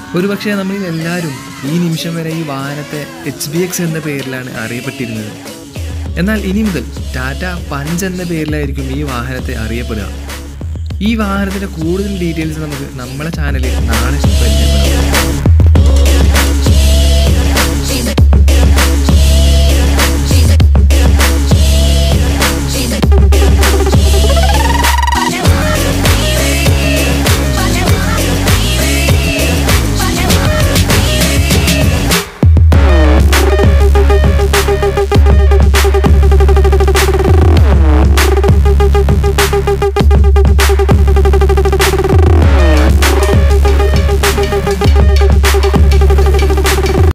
ഒരുപക്ഷെ നമ്മളിൽ എല്ലാവരും ഈ നിമിഷം വരെ ഈ വാഹനത്തെ HBX എന്ന പേരിലാണ് അറിയപ്പെട്ടിരുന്നത്. എന്നാൽ ഇനി മുതൽ ടാറ്റ പഞ്ച് എന്ന പേരിലായിരിക്കും ഈ വാഹനത്തെ അറിയപ്പെടുക. ഈ വാഹനത്തിൻ്റെ കൂടുതൽ ഡീറ്റെയിൽസ് നമുക്ക് നമ്മളെ ചാനലിൽ നാളെ പരിചയപ്പെടാം.